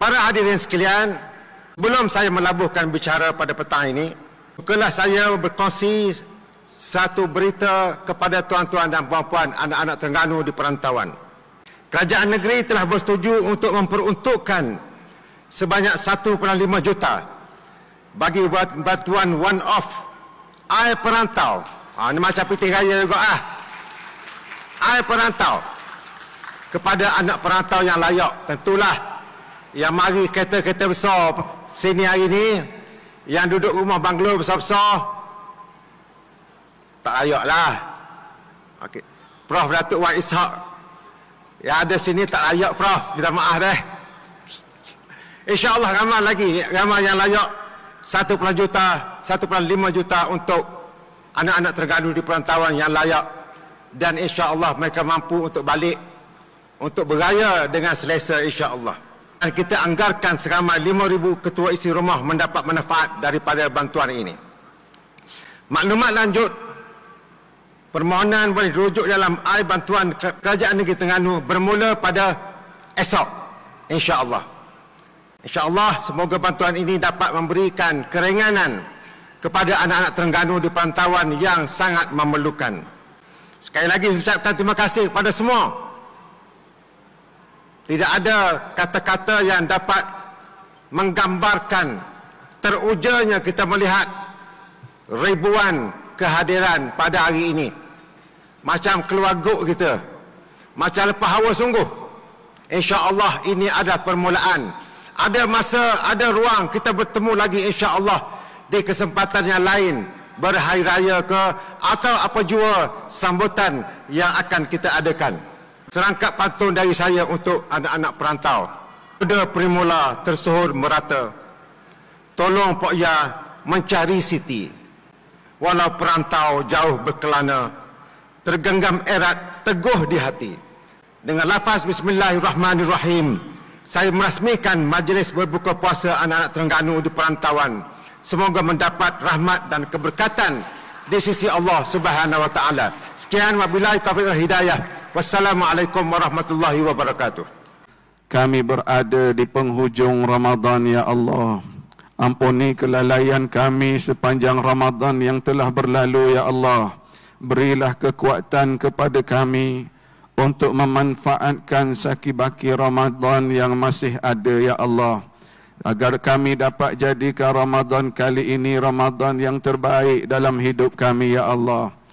Para hadirin sekalian, sebelum saya melabuhkan bicara pada petang ini, bukanlah saya berkongsi satu berita kepada tuan-tuan dan puan-puan anak-anak Terengganu di perantauan. Kerajaan negeri telah bersetuju untuk memperuntukkan sebanyak 1.5 juta bagi bantuan one-off air perantau. Ini macam piti raya juga air perantau kepada anak perantau yang layak. Tentulah yang mari kereta-kereta besar sini hari ini, yang duduk rumah banglo besar-besar, tak layaklah. Okay. Prof Datuk Wan Ishak yang ada sini tak layak, Prof. Minta maaf deh. InsyaAllah ramai yang layak. 1.5 juta untuk anak-anak Terengganu di perantauan yang layak. Dan insyaAllah mereka mampu untuk balik, untuk beraya dengan selesa insyaAllah. Dan kita anggarkan seramai 5,000 ketua isi rumah mendapat manfaat daripada bantuan ini. Maklumat lanjut, permohonan boleh dirujuk dalam air bantuan Kerajaan Negeri Terengganu bermula pada esok, insya-Allah. Insya-Allah semoga bantuan ini dapat memberikan keringanan kepada anak-anak Terengganu di perantauan yang sangat memerlukan. Sekali lagi saya ucapkan terima kasih kepada semua. Tidak ada kata-kata yang dapat menggambarkan terujarnya kita melihat ribuan kehadiran pada hari ini. Macam keluarga kita, macam lepas hawa sungguh. InsyaAllah ini adalah permulaan. Ada masa, ada ruang kita bertemu lagi insyaAllah di kesempatan yang lain, berhari raya ke atau apa jua sambutan yang akan kita adakan. Serangkap pantun dari saya untuk anak-anak perantau. Pada primula tersuhur merata, tolong Pok Ya mencari siti. Walau perantau jauh berkelana, tergenggam erat teguh di hati. Dengan lafaz Bismillahirrahmanirrahim, saya merasmikan majlis berbuka puasa anak-anak Terengganu di perantauan. Semoga mendapat rahmat dan keberkatan di sisi Allah Subhanahu wa taala. Sekian, wabillahi taufiq wal hidayah. Wassalamualaikum warahmatullahi wabarakatuh. Kami berada di penghujung Ramadan, ya Allah. Ampuni kelalaian kami sepanjang Ramadan yang telah berlalu, ya Allah. Berilah kekuatan kepada kami untuk memanfaatkan saki-baki Ramadan yang masih ada, ya Allah. Agar kami dapat jadikan Ramadan kali ini Ramadan yang terbaik dalam hidup kami, ya Allah.